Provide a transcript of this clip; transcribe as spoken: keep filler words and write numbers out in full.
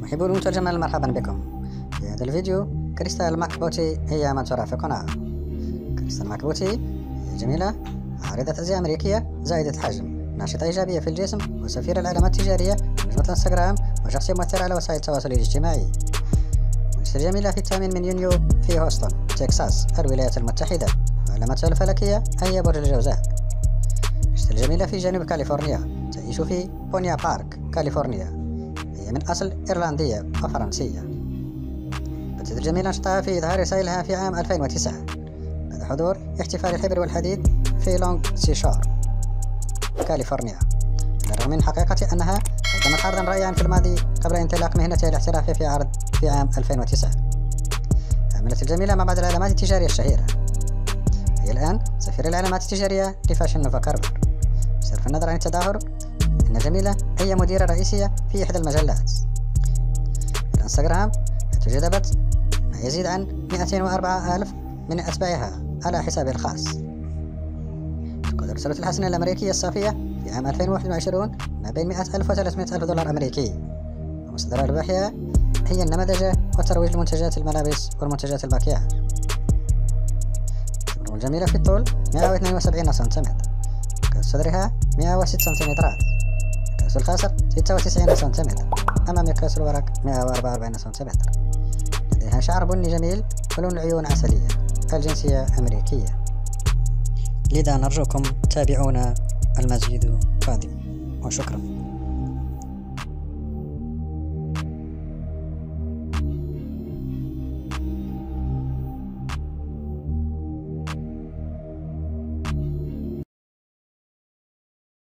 محبو المنتج جمال، مرحبا بكم. في هذا الفيديو كريستال ماكبوتي هي من ترى في قناة. كريستال ماكبوتي هي جميلة عارضة أزياء أمريكية زائدة الحجم، ناشطة إيجابية في الجسم، وسفيرة العلامات التجارية، نجمة الانستغرام، وشخصية مؤثرة على وسائل التواصل الاجتماعي. منشطة جميلة في الثامن من يونيو في هوستن، تكساس، الولايات المتحدة. علامتها الفلكية هي برج الجوزاء. منشطة جميلة في جنوب كاليفورنيا، تعيش في بونيا بارك، كاليفورنيا. هي من أصل إيرلندية وفرنسية. بدأت الجميلة نشاطها في إظهار رسائلها في عام ألفين وتسعة بعد حضور احتفال الحبر والحديد في لونغ سيشور، كاليفورنيا، على الرغم من حقيقة أنها قدمت عرضا رائعا في الماضي قبل انطلاق مهنتها الاحترافية في عرض في عام ألفين وتسعة. عملت الجميلة مع بعض العلامات التجارية الشهيرة. هي الآن سفير العلامات التجارية لفاشن نوفا كارفر. بصرف النظر عن التظاهر، إن جميلة هي مديرة رئيسية في إحدى المجلات. الانستغرام حيث جذبت ما يزيد عن مئتين وأربعة آلاف من أتباعها على حسابها الخاص. تقدر رسالة الحسنة الأمريكية الصافية في عام ألفين وواحد وعشرين ما بين مئة ألف وثلاثمئة ألف دولار أمريكي، ومصدر أرباحها هي النمذجة والترويج لمنتجات الملابس والمنتجات المكياج. تبلغ الجميلة في الطول مئة واثنين وسبعين سنتيمتر، كأس صدرها مئة وستة سنتيمترات، كأس الخاصر ستة وتسعين سنتيمتر، أما مقياس الورق مئة وأربعة وأربعين سنتيمتر. لديها شعر بني جميل ولون العيون عسلية، الجنسية أمريكية. لذا نرجوكم تابعونا، المزيد قادم، وشكرا.